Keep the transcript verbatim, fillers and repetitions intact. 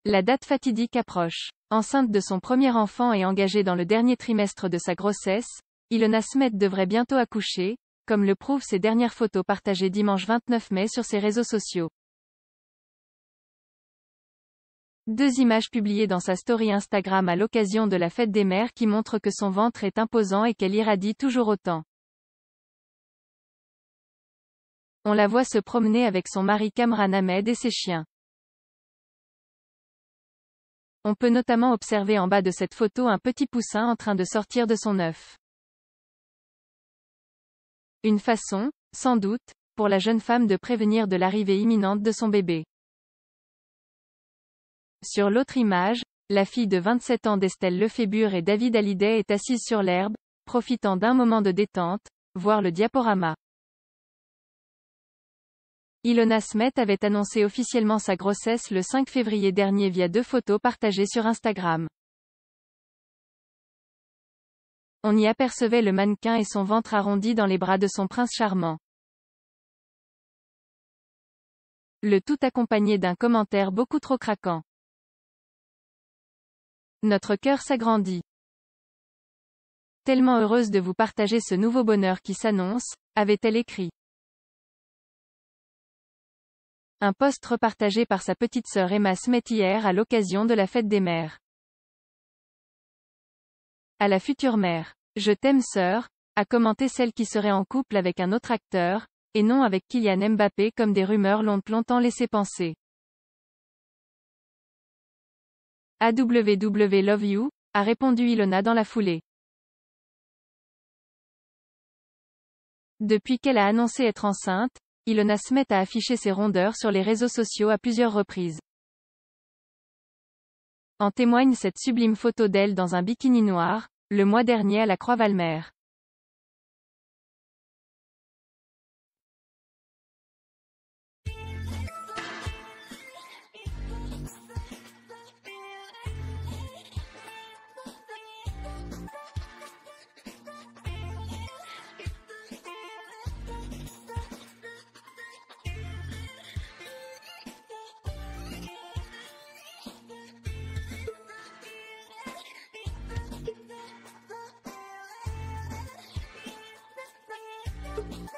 La date fatidique approche. Enceinte de son premier enfant et engagée dans le dernier trimestre de sa grossesse, Ilona Smet devrait bientôt accoucher, comme le prouvent ses dernières photos partagées dimanche vingt-neuf mai sur ses réseaux sociaux. Deux images publiées dans sa story Instagram à l'occasion de la fête des mères qui montrent que son ventre est imposant et qu'elle irradie toujours autant. On la voit se promener avec son mari Kamran Ahmed et ses chiens. On peut notamment observer en bas de cette photo un petit poussin en train de sortir de son œuf. Une façon, sans doute, pour la jeune femme de prévenir de l'arrivée imminente de son bébé. Sur l'autre image, la fille de vingt-sept ans d'Estelle Lefébure et David Hallyday est assise sur l'herbe, profitant d'un moment de détente, voir le diaporama. Ilona Smet avait annoncé officiellement sa grossesse le cinq février dernier via deux photos partagées sur Instagram. On y apercevait le mannequin et son ventre arrondi dans les bras de son prince charmant. Le tout accompagné d'un commentaire beaucoup trop craquant. Notre cœur s'agrandit. Tellement heureuse de vous partager ce nouveau bonheur qui s'annonce, avait-elle écrit. Un post repartagé par sa petite sœur Emma Smet hier à l'occasion de la fête des mères. À la future mère. Je t'aime sœur, a commenté celle qui serait en couple avec un autre acteur, et non avec Kylian Mbappé comme des rumeurs l'ont longtemps laissé penser. A W W love you, a répondu Ilona dans la foulée. Depuis qu'elle a annoncé être enceinte, Ilona Smet a affiché ses rondeurs sur les réseaux sociaux à plusieurs reprises. En témoigne cette sublime photo d'elle dans un bikini noir, le mois dernier à la Croix-Valmer. Thank you.